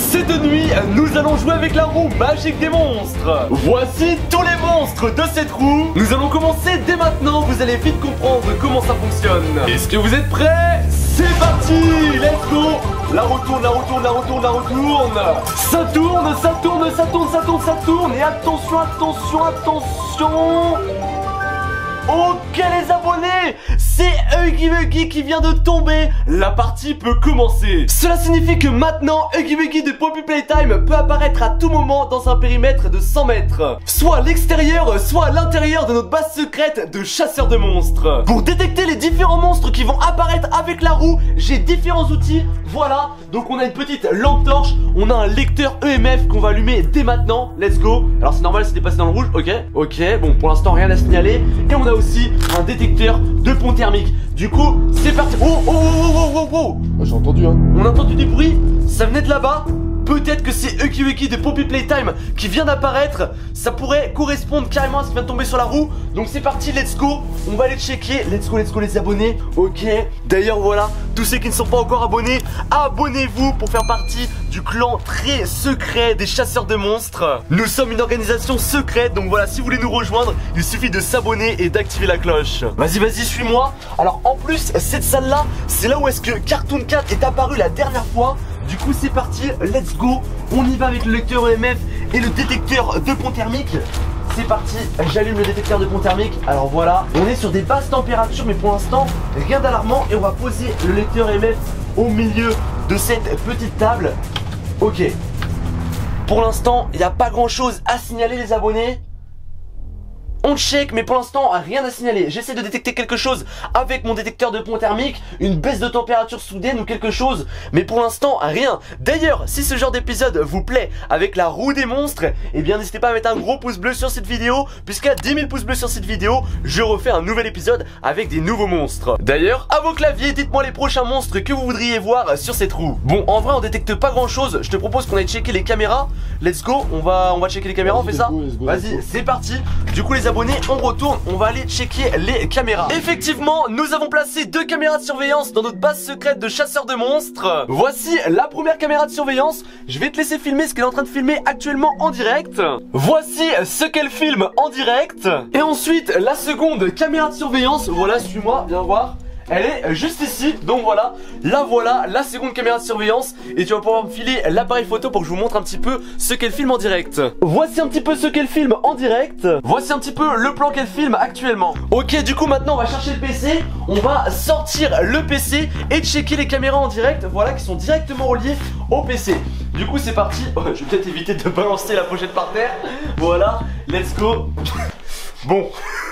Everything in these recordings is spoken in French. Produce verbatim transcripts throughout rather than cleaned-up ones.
Cette nuit, nous allons jouer avec la roue magique des monstres. Voici tous les monstres de cette roue. Nous allons commencer dès maintenant, vous allez vite comprendre comment ça fonctionne. Est-ce que vous êtes prêts? C'est parti, let's go. La roue tourne, la roue tourne, la roue tourne, la roue tourne. Ça tourne, ça tourne, ça tourne, ça tourne, ça tourne. Et attention, attention, attention. Ok les abonnés, c'est Huggy Wuggy qui vient de tomber. La partie peut commencer. Cela signifie que maintenant Huggy Wuggy de Poppy Playtime peut apparaître à tout moment dans un périmètre de cent mètres, soit à l'extérieur, soit à l'intérieur de notre base secrète de chasseurs de monstres. Pour détecter les différents monstres qui vont apparaître avec la roue, j'ai différents outils. Voilà, donc on a une petite lampe torche, on a un lecteur E M F qu'on va allumer dès maintenant. Let's go. Alors c'est normal, c'est dépassé dans le rouge. Ok, ok, bon pour l'instant rien à signaler. Et on a aussi un détecteur de pont thermique. Du coup, c'est parti. Oh, oh, oh, oh, oh, oh. J'ai entendu hein. On a entendu des bruits, ça venait de là-bas. Peut-être que c'est Huggy Wuggy de Poppy Playtime qui vient d'apparaître. Ça pourrait correspondre carrément à ce qui vient de tomber sur la roue. Donc c'est parti, let's go. On va aller checker. Let's go, let's go les abonnés. Ok. D'ailleurs voilà, tous ceux qui ne sont pas encore abonnés, abonnez-vous pour faire partie du clan très secret des chasseurs de monstres. Nous sommes une organisation secrète. Donc voilà, si vous voulez nous rejoindre, il suffit de s'abonner et d'activer la cloche. Vas-y, vas-y, suis-moi. Alors en plus, cette salle-là, c'est là où est-ce que Cartoon Cat est apparu la dernière fois. Du coup c'est parti, let's go. On y va avec le lecteur E M F et le détecteur de pont thermique. C'est parti, j'allume le détecteur de pont thermique. Alors voilà, on est sur des basses températures, mais pour l'instant rien d'alarmant. Et on va poser le lecteur E M F au milieu de cette petite table. Ok. Pour l'instant, il n'y a pas grand chose à signaler les abonnés. On check, mais pour l'instant rien à signaler. J'essaie de détecter quelque chose avec mon détecteur de pont thermique, une baisse de température soudaine ou quelque chose, mais pour l'instant rien. D'ailleurs, si ce genre d'épisode vous plaît avec la roue des monstres, eh bien n'hésitez pas à mettre un gros pouce bleu sur cette vidéo, puisqu'à dix mille pouces bleus sur cette vidéo, je refais un nouvel épisode avec des nouveaux monstres. D'ailleurs, à vos claviers, dites-moi les prochains monstres que vous voudriez voir sur cette roue. Bon, en vrai on détecte pas grand chose. Je te propose qu'on aille checker les caméras. Let's go, on va, on va checker les caméras, on fait ça. Vas-y, c'est parti. Du coup les abonnés, on retourne, on va aller checker les caméras. Effectivement, nous avons placé deux caméras de surveillance dans notre base secrète de chasseurs de monstres. Voici la première caméra de surveillance. Je vais te laisser filmer ce qu'elle est en train de filmer actuellement en direct. Voici ce qu'elle filme en direct. Et ensuite la seconde caméra de surveillance. Voilà, suis-moi, viens voir. Elle est juste ici, donc voilà, là voilà, la seconde caméra de surveillance. Et tu vas pouvoir me filer l'appareil photo pour que je vous montre un petit peu ce qu'elle filme en direct. Voici un petit peu ce qu'elle filme en direct. Voici un petit peu le plan qu'elle filme actuellement. Ok, du coup maintenant on va chercher le P C. On va sortir le P C et checker les caméras en direct, voilà, qui sont directement reliées au P C. Du coup c'est parti. Oh, je vais peut-être éviter de balancer la pochette par terre. Voilà, let's go. Bon,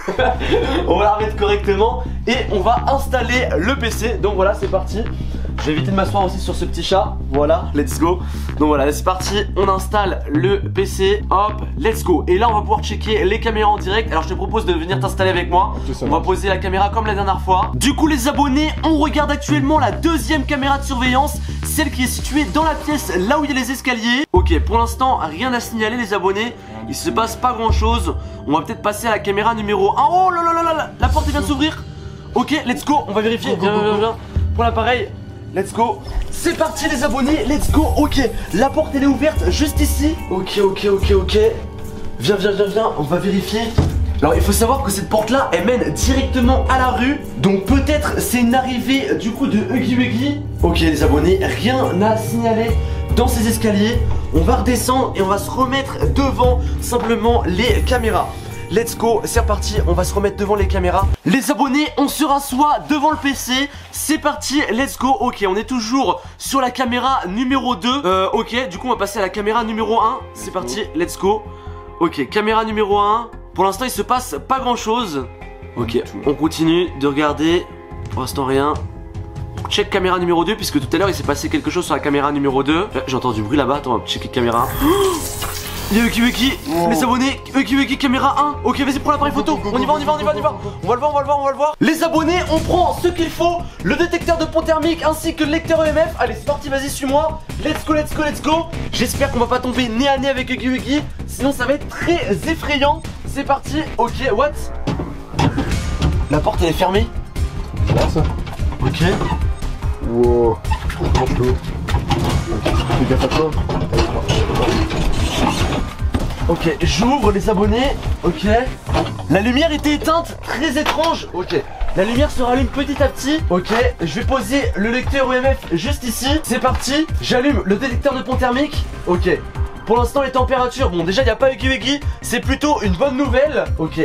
on va la remettre correctement et on va installer le P C. Donc voilà, c'est parti. Je vais éviter de m'asseoir aussi sur ce petit chat. Voilà, let's go. Donc voilà, c'est parti. On installe le P C. Hop, let's go. Et là, on va pouvoir checker les caméras en direct. Alors, je te propose de venir t'installer avec moi. On va poser la caméra comme la dernière fois. Du coup, les abonnés, on regarde actuellement la deuxième caméra de surveillance, celle qui est située dans la pièce là où il y a les escaliers. Ok, pour l'instant, rien à signaler, les abonnés. Il se passe pas grand chose. On va peut-être passer à la caméra numéro un. Oh là là là là là, la porte vient de s'ouvrir. Ok, let's go. On va vérifier. Viens, viens, viens, viens. Pour l'appareil. Let's go. C'est parti les abonnés, let's go. Ok, la porte elle est ouverte juste ici. Ok, ok, ok, ok. Viens, viens, viens, viens, on va vérifier. Alors il faut savoir que cette porte là, elle mène directement à la rue. Donc peut-être c'est une arrivée du coup de Huggy Wuggy. Ok les abonnés, rien à signaler dans ces escaliers. On va redescendre et on va se remettre devant simplement les caméras. Let's go, c'est reparti, on va se remettre devant les caméras. Les abonnés, on se rassoit devant le P C. C'est parti, let's go. Ok, on est toujours sur la caméra numéro deux. euh, Ok, du coup on va passer à la caméra numéro un. C'est parti, let's go. Ok, caméra numéro un. Pour l'instant il se passe pas grand chose. Ok, on continue de regarder. Pour l'instant rien. Check caméra numéro deux, puisque tout à l'heure il s'est passé quelque chose sur la caméra numéro deux. J'ai entendu du bruit là-bas, attends, on va checker caméra. Il y a Huggy Wuggy, oh. Les abonnés, Huggy Wuggy caméra un. Ok, vas-y, prends l'appareil photo. On y va, on y va, on y va, on y va. On va le voir, on va le voir, on va le voir. Les abonnés, on prend ce qu'il faut, le détecteur de pont thermique ainsi que le lecteur E M F. Allez, c'est parti, vas-y, suis-moi. Let's go, let's go, let's go. J'espère qu'on va pas tomber nez à nez avec Huggy Wuggy, sinon ça va être très effrayant. C'est parti, ok, what? La porte elle est fermée. Là, ça. Ok. Wow. Franchement. Fais gaffe à toi. Ok, j'ouvre les abonnés. Ok. La lumière était éteinte, très étrange. Ok. La lumière se rallume petit à petit. Ok, je vais poser le lecteur E M F juste ici. C'est parti. J'allume le détecteur de pont thermique. Ok. Pour l'instant, les températures, bon, déjà, il n'y a pas Huggy Wuggy. C'est plutôt une bonne nouvelle. Ok.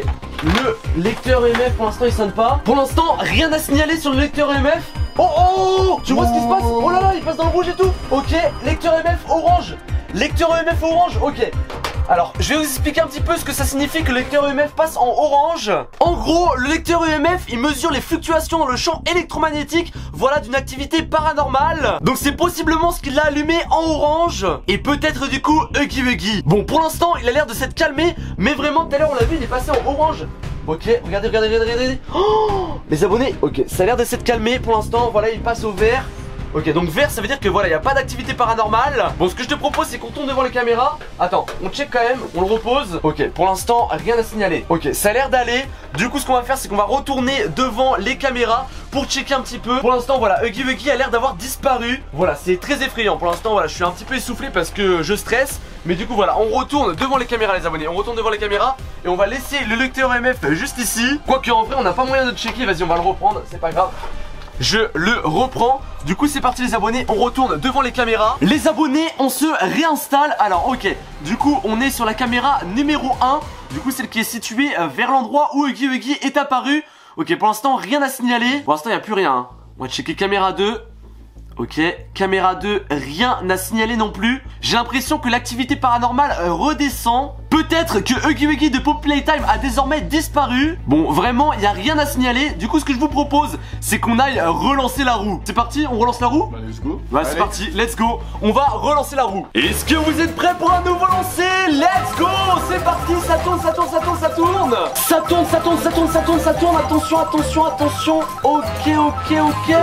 Le lecteur E M F, pour l'instant, il sonne pas. Pour l'instant, rien à signaler sur le lecteur E M F. Oh, oh, tu vois ce qui se passe? Oh là là, il passe dans le rouge et tout. Ok, lecteur E M F orange. Lecteur E M F orange, ok. Alors, je vais vous expliquer un petit peu ce que ça signifie que le lecteur E M F passe en orange. En gros, le lecteur E M F, il mesure les fluctuations dans le champ électromagnétique, voilà, d'une activité paranormale. Donc c'est possiblement ce qu'il a allumé en orange. Et peut-être du coup, Huggy Wuggy. Bon, pour l'instant, il a l'air de s'être calmé, mais vraiment, tout à l'heure, on l'a vu, il est passé en orange. Ok, regardez, regardez, regardez, regardez. Oh, les abonnés, ok, ça a l'air de s'être calmé pour l'instant, voilà, il passe au vert. Ok, donc vert, ça veut dire que voilà, il n'y a pas d'activité paranormale. Bon, ce que je te propose, c'est qu'on tourne devant les caméras. Attends, on check quand même, on le repose. Ok, pour l'instant, rien à signaler. Ok, ça a l'air d'aller. Du coup, ce qu'on va faire, c'est qu'on va retourner devant les caméras pour checker un petit peu. Pour l'instant, voilà, Huggy Wuggy a l'air d'avoir disparu. Voilà, c'est très effrayant. Pour l'instant, voilà, je suis un petit peu essoufflé parce que je stresse. Mais du coup, voilà, on retourne devant les caméras, les abonnés. On retourne devant les caméras et on va laisser le lecteur E M F juste ici. Quoique, en vrai, on n'a pas moyen de checker. Vas-y, on va le reprendre, c'est pas grave. Je le reprends. Du coup c'est parti les abonnés, on retourne devant les caméras. Les abonnés, on se réinstalle. Alors ok, du coup on est sur la caméra numéro un. Du coup celle qui est située vers l'endroit où Huggy Wuggy est apparu. Ok, pour l'instant rien à signaler. Pour l'instant il n'y a plus rien, hein. On va checker caméra deux. Ok, caméra deux, rien à signaler non plus. J'ai l'impression que l'activité paranormale redescend. Peut-être que Huggy Wuggy de Poppy Playtime a désormais disparu. Bon, vraiment, il n'y a rien à signaler. Du coup, ce que je vous propose, c'est qu'on aille relancer la roue. C'est parti, on relance la roue? Bah, let's go. Bah, c'est parti, let's go. On va relancer la roue. Est-ce que vous êtes prêts pour un nouveau lancer? Let's go. C'est parti, ça tourne, ça tourne, ça tourne, ça tourne. Ça tourne, ça tourne, ça tourne, ça tourne, ça tourne. Attention, attention, attention. Ok, ok, ok.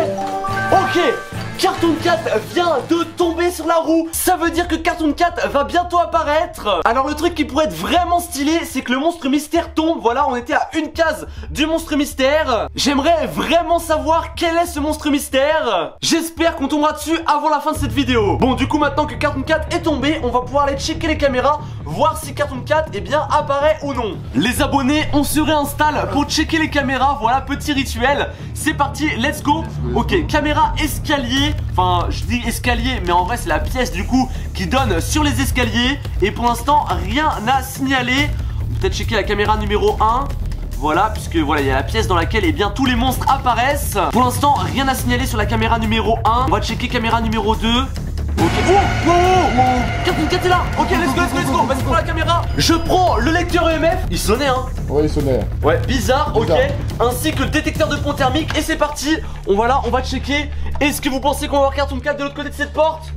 Ok. Cartoon Cat vient de tomber sur la roue. Ça veut dire que Cartoon Cat va bientôt apparaître. Alors le truc qui pourrait être vraiment stylé, c'est que le monstre mystère tombe. Voilà, on était à une case du monstre mystère. J'aimerais vraiment savoir quel est ce monstre mystère. J'espère qu'on tombera dessus avant la fin de cette vidéo. Bon, du coup maintenant que Cartoon Cat est tombé, on va pouvoir aller checker les caméras, voir si Cartoon Cat eh bien apparaît ou non. Les abonnés, on se réinstalle pour checker les caméras. Voilà, petit rituel. C'est parti, let's go. Ok, caméra escalier. Enfin, je dis escalier, mais en vrai c'est la pièce du coup qui donne sur les escaliers. Et pour l'instant, rien n'a signalé. On peut peut-être checker la caméra numéro un. Voilà, puisque voilà, il y a la pièce dans laquelle eh bien tous les monstres apparaissent. Pour l'instant, rien n'a signalé sur la caméra numéro un. On va checker caméra numéro deux. Ok, oh, oh, oh, Cartoon Cat est là. Ok, let's go, let's go, let's go. Vas-y, prends la caméra. Je prends le lecteur E M F. Il sonnait, hein. Ouais, il sonnait. Ouais, bizarre, bizarre, ok. Ainsi que le détecteur de pont thermique. Et c'est parti. On va là, on va checker. Est-ce que vous pensez qu'on va voir Cartoon Cat de l'autre côté de cette porte?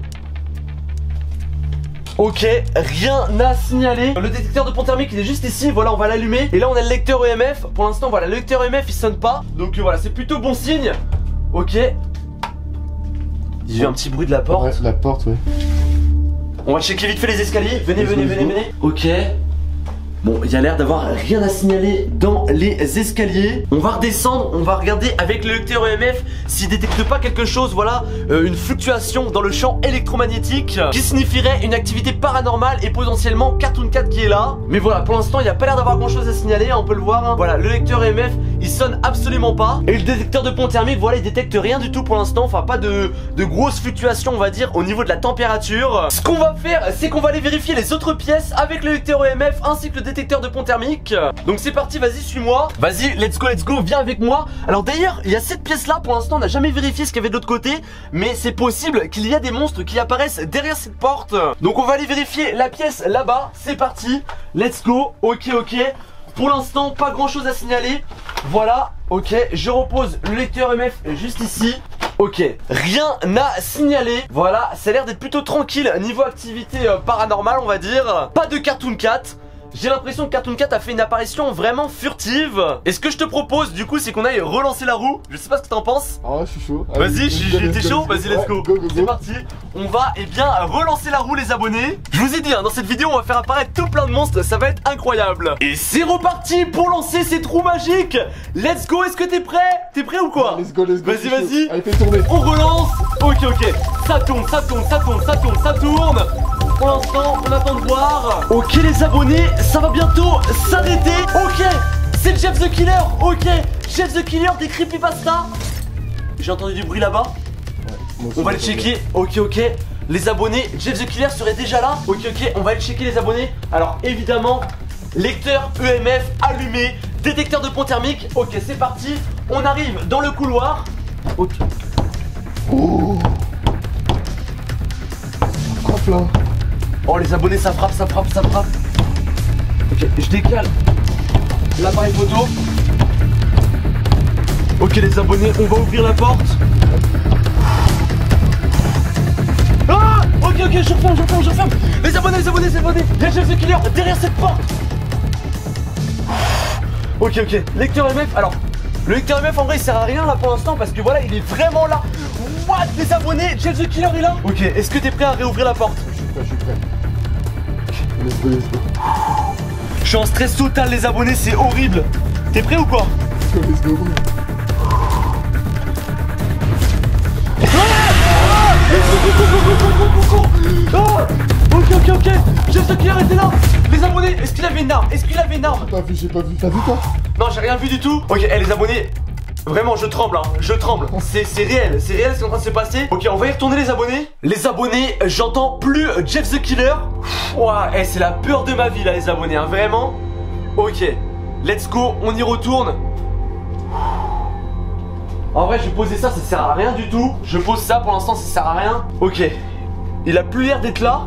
Ok, rien à signaler. Le détecteur de pont thermique il est juste ici. Voilà, on va l'allumer. Et là on a le lecteur E M F. Pour l'instant voilà, le lecteur E M F il sonne pas. Donc euh, voilà, c'est plutôt bon signe. Ok. J'ai eu un petit bruit de la porte. Ouais, la porte, ouais. On va checker vite fait les escaliers. Venez, venez, venez, venez. Ok. Bon, il y a l'air d'avoir rien à signaler dans les escaliers. On va redescendre, on va regarder avec le lecteur E M F s'il détecte pas quelque chose, voilà, euh, une fluctuation dans le champ électromagnétique qui signifierait une activité paranormale et potentiellement Cartoon Cat qui est là. Mais voilà, pour l'instant, il n'y a pas l'air d'avoir grand chose à signaler, hein, on peut le voir. Hein. Voilà, le lecteur E M F, il sonne absolument pas. Et le détecteur de pont thermique, voilà, il détecte rien du tout pour l'instant. Enfin, pas de, de grosses fluctuations, on va dire, au niveau de la température. Ce qu'on va faire, c'est qu'on va aller vérifier les autres pièces avec le lecteur E M F ainsi que le détecteur de pont thermique. Donc c'est parti, vas-y, suis-moi. Vas-y, let's go, let's go, viens avec moi. Alors d'ailleurs, il y a cette pièce-là, pour l'instant, on n'a jamais vérifié ce qu'il y avait de l'autre côté. Mais c'est possible qu'il y a des monstres qui apparaissent derrière cette porte. Donc on va aller vérifier la pièce là-bas. C'est parti, let's go. Ok, ok. Pour l'instant, pas grand-chose à signaler. Voilà, ok, je repose le lecteur E M F juste ici. Ok, rien à signaler. Voilà, ça a l'air d'être plutôt tranquille niveau activité euh, paranormale, on va dire. Pas de Cartoon Cat. J'ai l'impression que Cartoon Cat a fait une apparition vraiment furtive. Et ce que je te propose du coup c'est qu'on aille relancer la roue. Je sais pas ce que t'en penses. Ah ouais, je suis chaud. Vas-y, t'es chaud? Vas-y, let's go. go, go, go. C'est parti. On va eh bien relancer la roue les abonnés. Je vous ai dit hein, dans cette vidéo on va faire apparaître tout plein de monstres. Ça va être incroyable. Et c'est reparti pour lancer cette roue magique. Let's go, est-ce que t'es prêt? T'es prêt ou quoi? Let's go, let's go. Vas-y, vas-y. Allez, fais tourner. On relance. Ok, ok. Ça tourne, ça tourne, ça tourne, ça tourne, ça tourne. pour l'instant, on attend de voir. Ok les abonnés, ça va bientôt s'arrêter. Ok, c'est Jeff the Killer. Ok, Jeff the Killer des creepypasta. J'ai entendu du bruit là-bas. Ouais, on va le checker. Ok, ok. Les abonnés, Jeff the Killer serait déjà là. Ok, ok, on va aller checker les abonnés. Alors évidemment, lecteur E M F allumé, détecteur de pont thermique. Ok, c'est parti. On arrive dans le couloir. Ok. Oh, ça frappe là. Oh les abonnés, ça frappe, ça frappe, ça frappe. Ok, je décale l'appareil photo. Ok les abonnés, on va ouvrir la porte. Ah, ok, ok, je referme, je referme, je referme. Les abonnés, les abonnés, les abonnés. Il y a Jeff the Killer derrière cette porte. Ok, ok, lecteur M F. Alors, le lecteur M F en vrai il sert à rien là pour l'instant parce que voilà, il est vraiment là. What, les abonnés, Jeff the Killer est là. Ok, est-ce que t'es prêt à réouvrir la porte? Je suis prêt, je suis prêt. Let's go, let's go. Je suis en stress total les abonnés, c'est horrible. T'es prêt ou quoi? Let's go, let's go. Ah, ok, ok, ok. Jeff the Killer était là. Les abonnés, est-ce qu'il avait une arme? Est-ce qu'il avait une arme? J'ai pas vu, j'ai pas vu. T'as vu toi? Non, j'ai rien vu du tout. Ok, hey, les abonnés, vraiment, je tremble, hein. Je tremble. C'est c'est réel, c'est réel ce qui est en train de se passer. Ok, on va y retourner, les abonnés. Les abonnés, j'entends plus Jeff the Killer. Ouah, hey, c'est la peur de ma vie, là, les abonnés, hein, vraiment. Ok, let's go, on y retourne. En vrai, je vais poser ça, ça sert à rien du tout. Je pose ça, pour l'instant, ça sert à rien. Ok, il a plus l'air d'être là.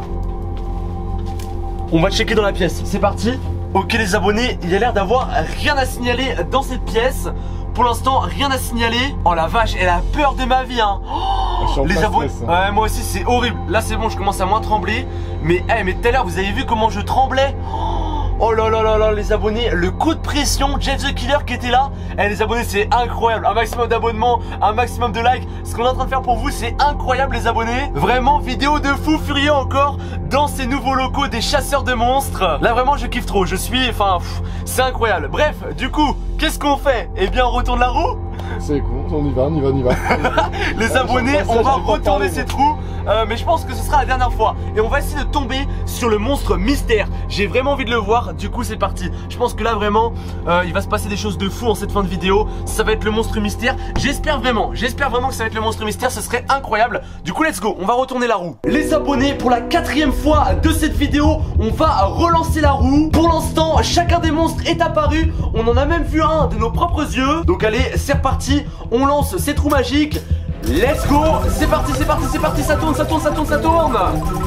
On va checker dans la pièce, c'est parti. Ok les abonnés, il y a l'air d'avoir rien à signaler dans cette pièce. Pour l'instant, rien à signaler. Oh la vache, elle a peur de ma vie, hein. Oh, les abonnés, stress, hein. Ouais, moi aussi c'est horrible. Là c'est bon, je commence à moins trembler. Mais, hey, mais tout à l'heure, vous avez vu comment je tremblais? Oh là là là là, les abonnés, le coup de pression, Jeff the Killer qui était là. Eh les abonnés, c'est incroyable. Un maximum d'abonnements, un maximum de likes. Ce qu'on est en train de faire pour vous, c'est incroyable les abonnés. Vraiment, vidéo de fou furieux encore dans ces nouveaux locaux des chasseurs de monstres. Là vraiment, je kiffe trop. Je suis, enfin, c'est incroyable. Bref, du coup, qu'est-ce qu'on fait? Eh bien, on retourne la roue. C'est con, on y va, on y va, on y va. Les ah, abonnés, ça, on va retourner retourner ces trous. Euh, mais je pense que ce sera la dernière fois. Et on va essayer de tomber sur le monstre mystère. J'ai vraiment envie de le voir. Du coup c'est parti. Je pense que là vraiment euh, il va se passer des choses de fou en cette fin de vidéo. Ça va être le monstre mystère. J'espère vraiment, j'espère vraiment que ça va être le monstre mystère. Ce serait incroyable. Du coup let's go, on va retourner la roue. Les abonnés, pour la quatrième fois de cette vidéo, on va relancer la roue. Pour l'instant, chacun des monstres est apparu. On en a même vu un de nos propres yeux. Donc allez, c'est reparti. On lance ces trous magiques. Let's go. C'est parti, c'est parti, c'est parti. Ça tourne, ça tourne, ça tourne, ça tourne.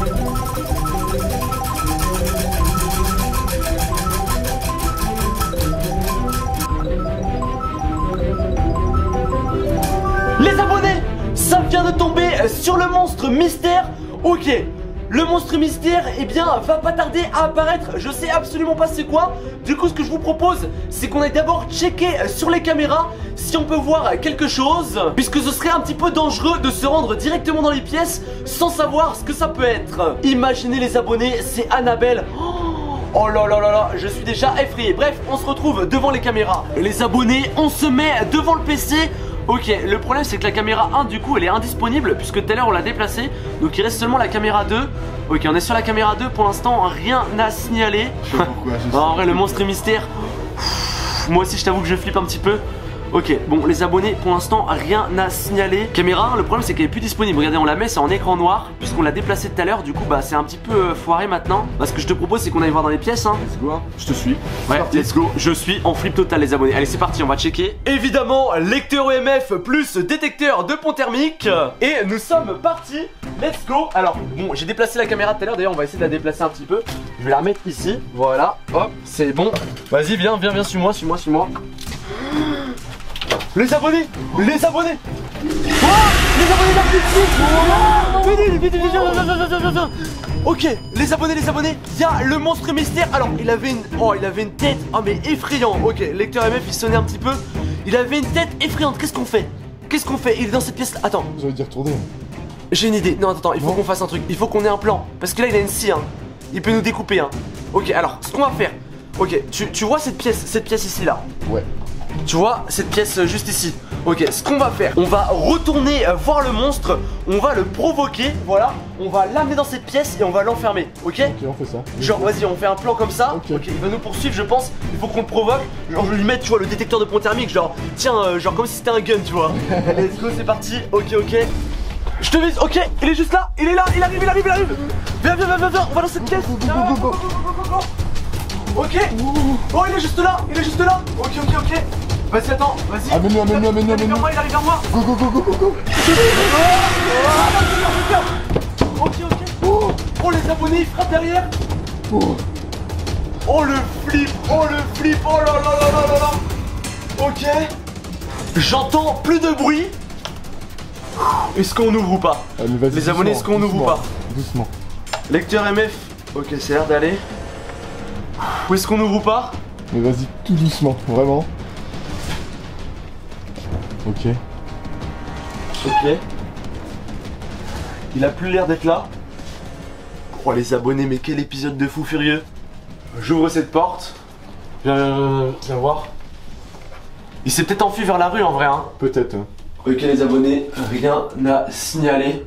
Les abonnés, ça vient de tomber sur le monstre mystère. Ok, le monstre mystère, eh bien, va pas tarder à apparaître. Je sais absolument pas c'est quoi. Du coup, ce que je vous propose, c'est qu'on aille d'abord checker sur les caméras si on peut voir quelque chose, puisque ce serait un petit peu dangereux de se rendre directement dans les pièces sans savoir ce que ça peut être. Imaginez les abonnés, c'est Annabelle. Oh là là là là, je suis déjà effrayé. Bref, on se retrouve devant les caméras. Les abonnés, on se met devant le P C. Ok, le problème c'est que la caméra un du coup elle est indisponible puisque tout à l'heure on l'a déplacée. Donc il reste seulement la caméra deux. Ok, on est sur la caméra deux, pour l'instant rien à signaler. Je sais pourquoi, je sais En vrai le monstre mystère, pff, moi aussi je t'avoue que je flippe un petit peu. Ok, bon les abonnés, pour l'instant rien à signaler. Caméra un, le problème c'est qu'elle est plus disponible. Regardez, on la met, c'est en écran noir puisqu'on l'a déplacée tout à l'heure. Du coup bah c'est un petit peu euh, foiré maintenant. Bah, ce que je te propose c'est qu'on aille voir dans les pièces hein. Let's go, je te suis. Ouais, let's go, je suis en flip total les abonnés. Allez c'est parti, on va checker. Évidemment, lecteur E M F plus détecteur de pont thermique. Et nous sommes partis, let's go. Alors, bon, j'ai déplacé la caméra tout à l'heure. D'ailleurs, on va essayer de la déplacer un petit peu. Je vais la remettre ici, voilà, hop, c'est bon. Vas-y, viens, viens, viens, suis-moi, suis-moi, suis-moi. Les abonnés, les abonnés. Oh, les abonnés la plus petite. Vite, vite, vite, viens, viens, viens, viens, viens, viens. Ok, les abonnés, les abonnés, il y a le monstre mystère. Alors, il avait une, oh, il avait une tête, oh mais effrayant. Ok, lecteur M F, il sonnait un petit peu. Il avait une tête effrayante. Qu'est-ce qu'on fait? Qu'est-ce qu'on fait? Il est dans cette pièce. Attends. Vous avez dit retourner. J'ai une idée. Non, attends, il faut qu'on fasse un truc. Il faut qu'on ait un plan. Parce que là, il a une scie, hein. Il peut nous découper, hein. Ok, alors, ce qu'on va faire. Ok, tu, tu vois cette pièce, cette pièce ici, là? Ouais. Tu vois cette pièce juste ici. Ok, ce qu'on va faire, on va retourner voir le monstre, on va le provoquer, voilà, on va l'amener dans cette pièce et on va l'enfermer, ok? Ok, on fait ça. Genre vas-y, on fait un plan comme ça. Ok. Ok, il va nous poursuivre, je pense. Il faut qu'on le provoque. Genre je lui mette, tu vois, le détecteur de pont thermique. Genre tiens, euh, genre comme si c'était un gun, tu vois. Let's go, c'est parti. Ok, ok. Je te vise. Ok, il est juste là. Il est là. Il arrive, il arrive, il arrive. Viens, viens, viens, viens, viens. On va dans cette pièce. Viens, go, go, go, go, go, go. Ok. Oh, il est juste là. Il est juste là. Ok, ok, ok. Vas-y, attends. Vas-y. Amène-le, amène-le, amène-le, Il arrive vers amène-le. moi. Il arrive vers moi. Go, go, go, go, go, go. Ok, ok. Oh, les abonnés, ils frappent derrière. Oh. Oh le flip, oh le flip, oh là là là là là là. Ok. J'entends plus de bruit. Est-ce qu'on ouvre ou pas? Allez, vas-y, Les abonnés, est-ce qu'on ouvre ou doucement, pas? Doucement. Lecteur M F. Ok, c'est l'air d'aller. Où est-ce qu'on ouvre ou pas? Mais vas-y, tout doucement, vraiment. Ok. Ok. Il a plus l'air d'être là. Oh les abonnés, mais quel épisode de fou furieux. J'ouvre cette porte. Viens, viens, viens, viens voir. Il s'est peut-être enfui vers la rue en vrai, hein. Peut-être. Hein. Ok les abonnés, rien à signaler.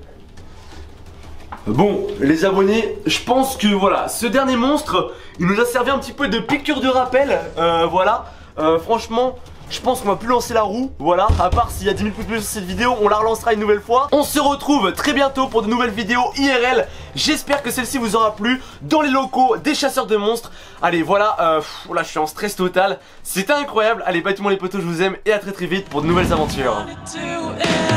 Bon, les abonnés, je pense que voilà, ce dernier monstre, il nous a servi un petit peu de piqûre de rappel. Euh, voilà, euh, franchement, je pense qu'on va plus lancer la roue. Voilà, à part s'il y a dix mille pouces bleus sur cette vidéo, on la relancera une nouvelle fois. On se retrouve très bientôt pour de nouvelles vidéos I R L. J'espère que celle-ci vous aura plu dans les locaux des chasseurs de monstres. Allez, voilà, euh, pff, là je suis en stress total. C'était incroyable. Allez, bye tout le monde les potos, je vous aime et à très très vite pour de nouvelles aventures.